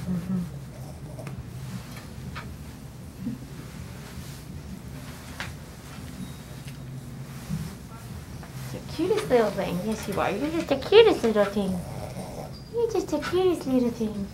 Mm-hmm. The cutest little thing. Yes, you are. You're just the cutest little thing. You're just the cutest little thing.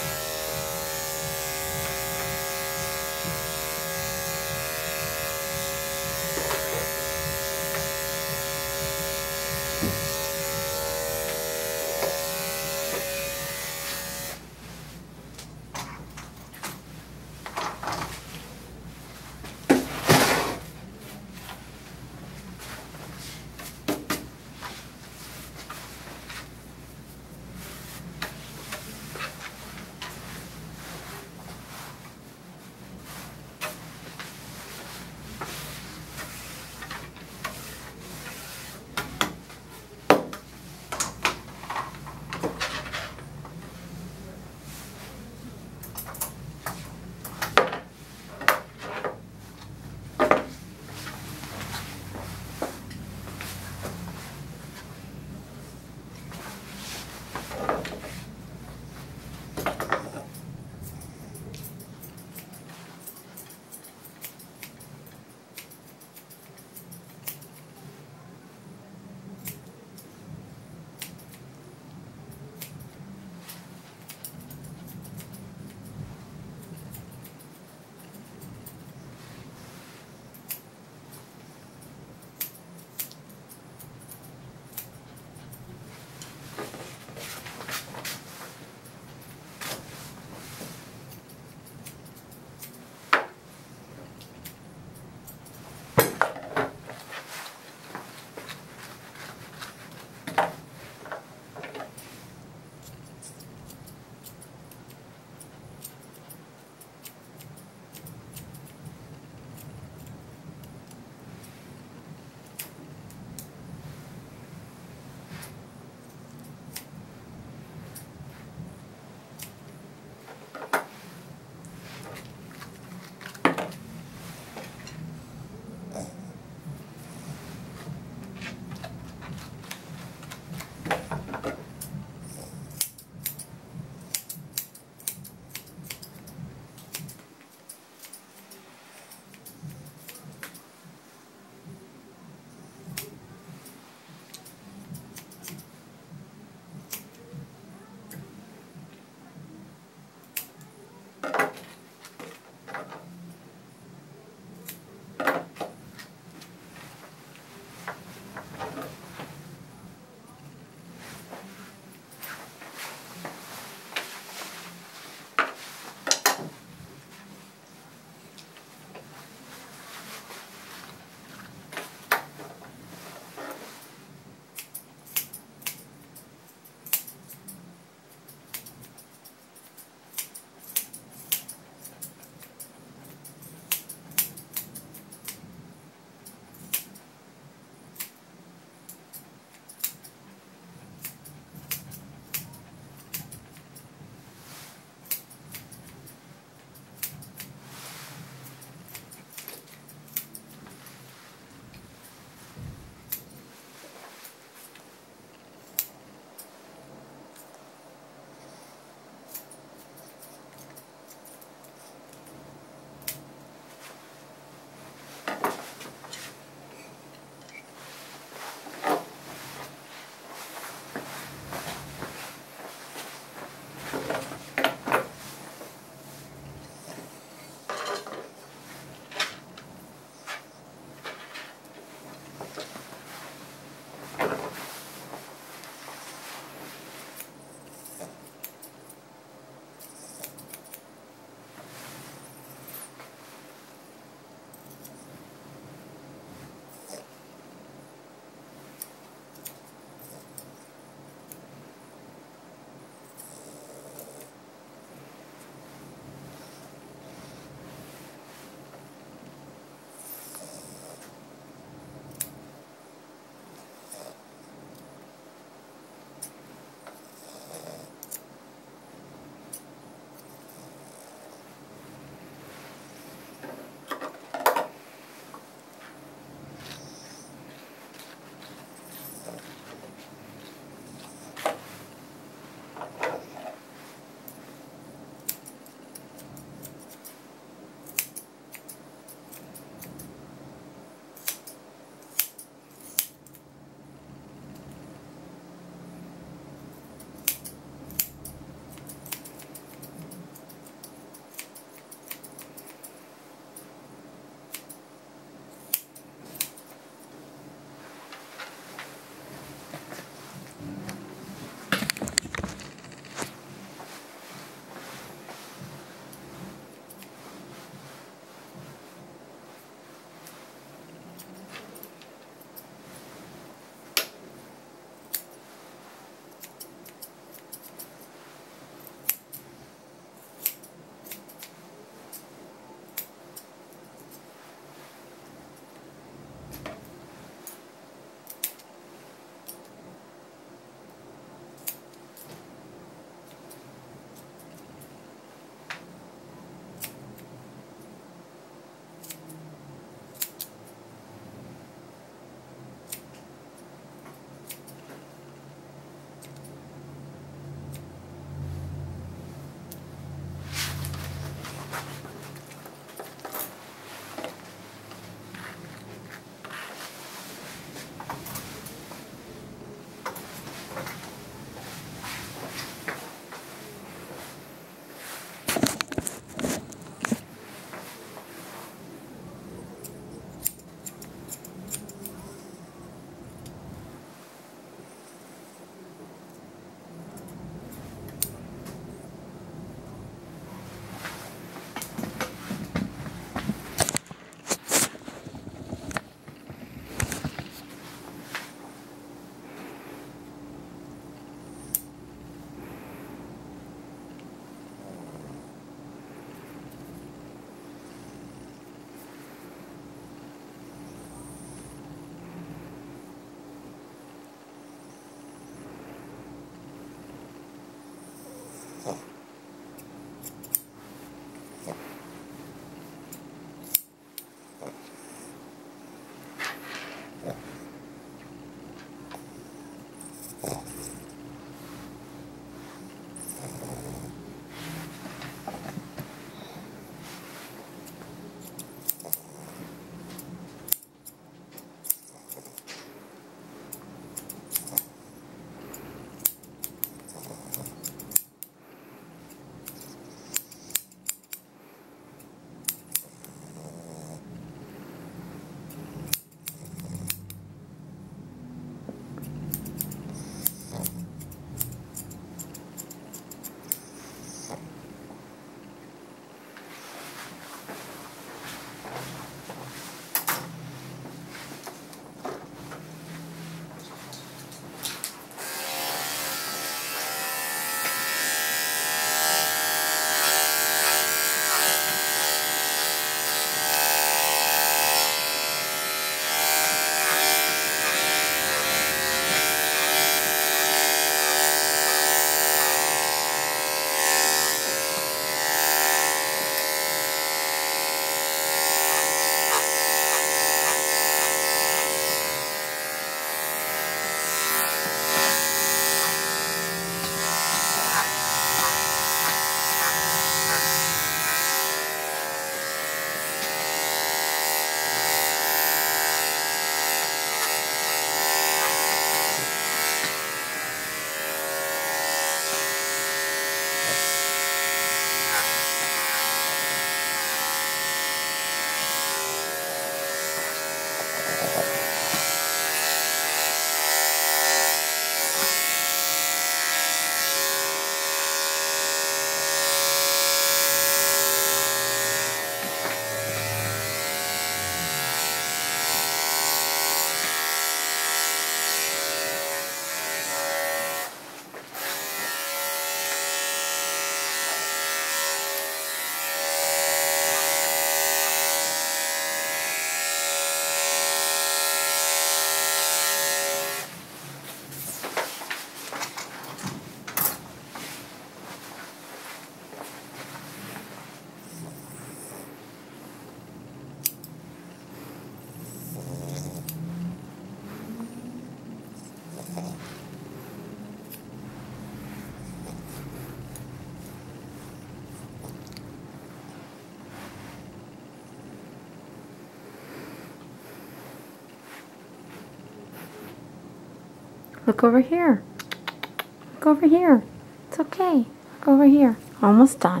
Look over here. Look over here. It's okay. Look over here. Almost done.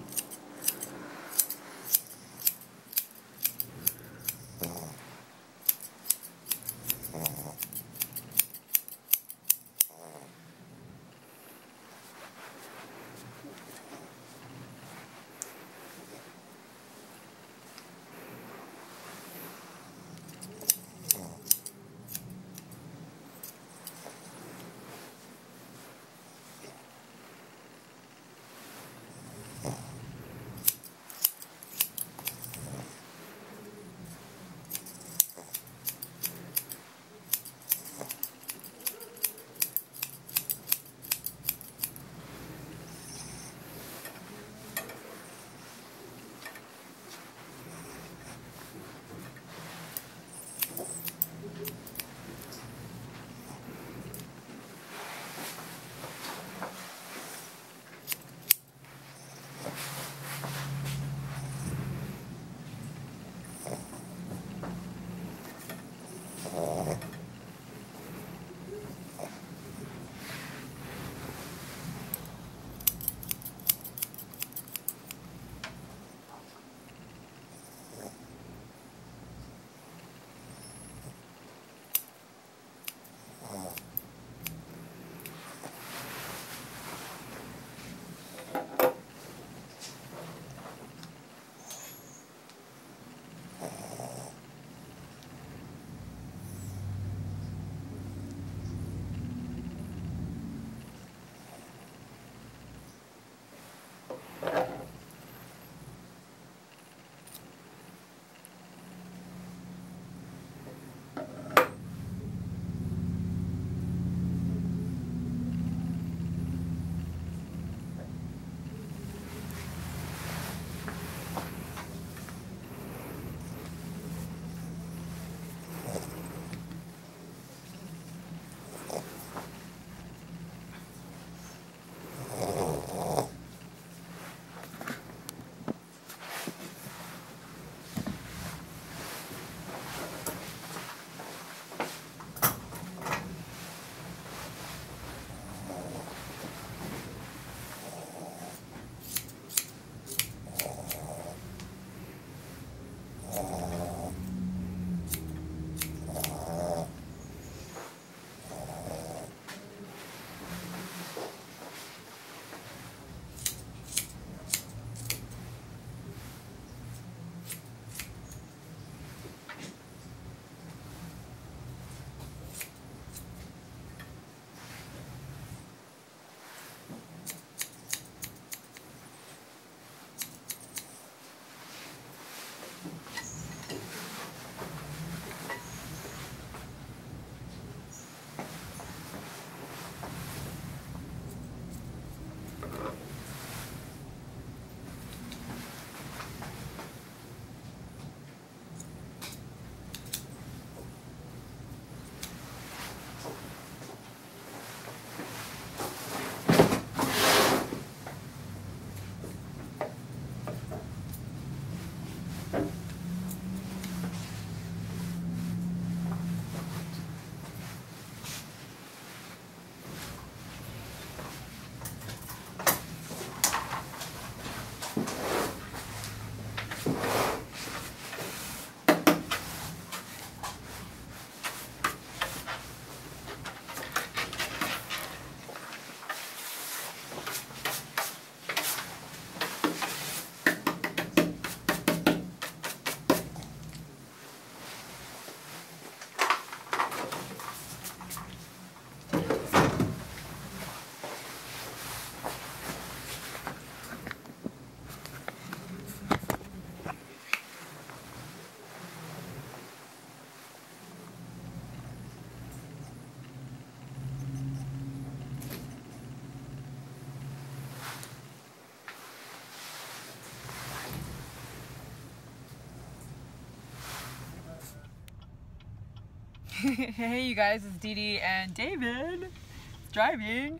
Hey you guys, it's Dee Dee and David driving.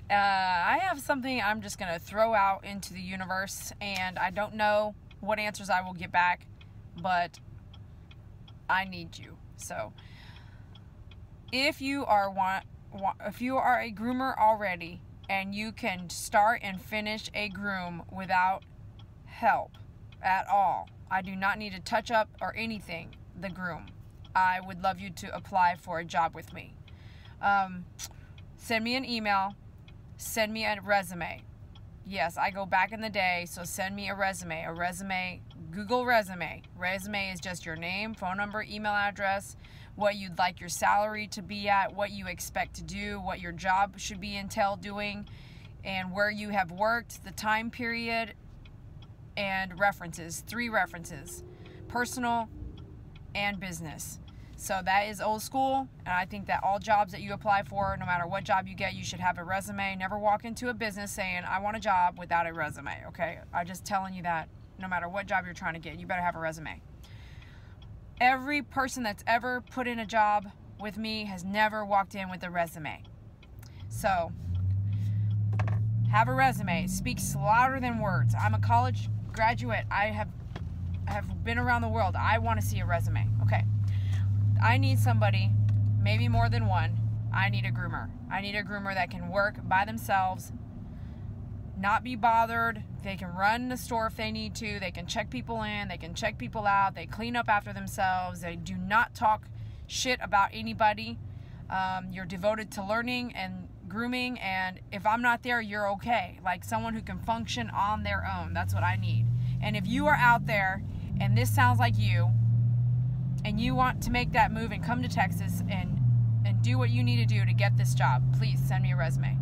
I have something I'm just gonna throw out into the universe, and I don't know what answers I will get back, but I need you. So if you are a groomer already and you can start and finish a groom without help at all, I do not need to touch up or anything the groom, I would love you to apply for a job with me. Send me an email, send me a resume. Yes, I go back in the day, so send me a resume, Google resume. Resume is just your name, phone number, email address, what you'd like your salary to be at, what you expect to do, what your job should be entailed doing, and where you have worked, the time period, and references, 3 references, personal and business. So that is old school, and I think that all jobs that you apply for, no matter what job you get, you should have a resume. Never walk into a business saying, I want a job without a resume, okay? I'm just telling you that no matter what job you're trying to get, you better have a resume. Every person that's ever put in a job with me has never walked in with a resume. So, have a resume. It speaks louder than words. I'm a college graduate. I have been around the world. I want to see a resume. Okay. I need somebody, maybe more than one. I need a groomer. I need a groomer that can work by themselves, not be bothered. They can run the store if they need to. They can check people in. They can check people out. They clean up after themselves. They do not talk shit about anybody. You're devoted to learning and grooming, and if I'm not there, you're okay. Like someone who can function on their own. That's what I need. And if you are out there and this sounds like you, and you want to make that move and come to Texas and do what you need to do to get this job, please send me a resume.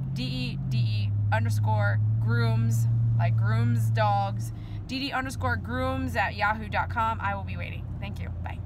DE_grooms, like grooms dogs, DD_grooms@yahoo.com. I will be waiting. Thank you. Bye.